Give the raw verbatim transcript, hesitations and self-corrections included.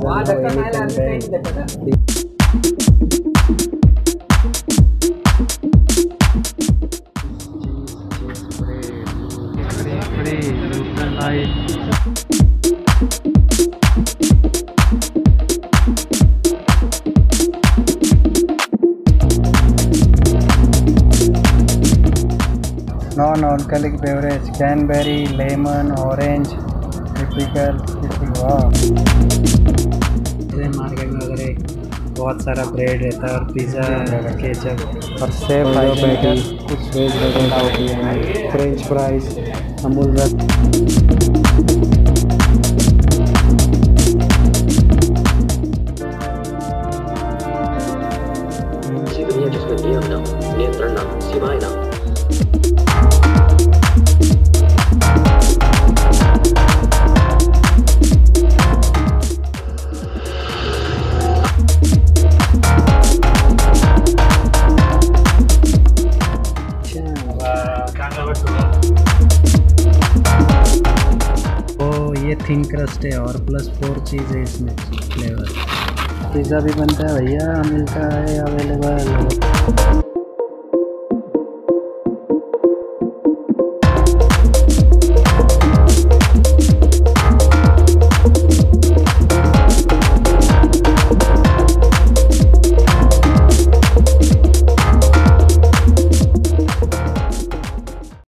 doesn't know anything bad. Non-alcoholic beverage, cranberry, lemon, orange, typical, typical. Wow. Market में वगैरह बहुत सारा bread रहता है और पिज़्ज़ा, केचप और सेफ पैटी, कुछ वेज वगैरह होती है, फ्रेंच फ्राइज, अमूल जिसमें नियम ना नियंत्रण ना सीमाएं ना तो ये थिन क्रस्ट है और प्लस फोर चीज़ है इसमें फ्लेवर। पिज़्ज़ा भी बनता है भैया, मिलता है अवेलेबल।